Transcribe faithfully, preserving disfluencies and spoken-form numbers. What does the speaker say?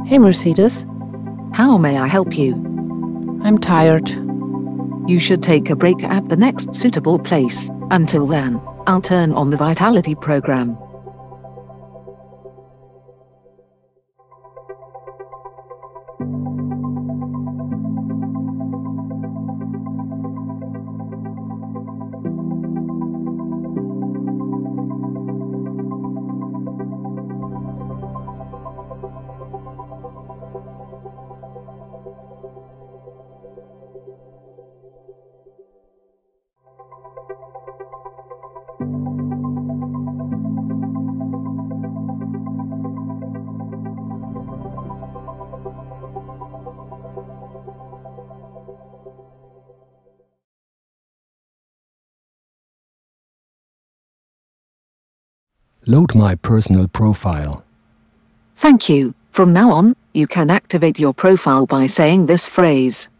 Hey, Mercedes. How may I help you? I'm tired. You should take a break at the next suitable place. Until then, I'll turn on the Vitality program. Load my personal profile. Thank you. From now on, you can activate your profile by saying this phrase.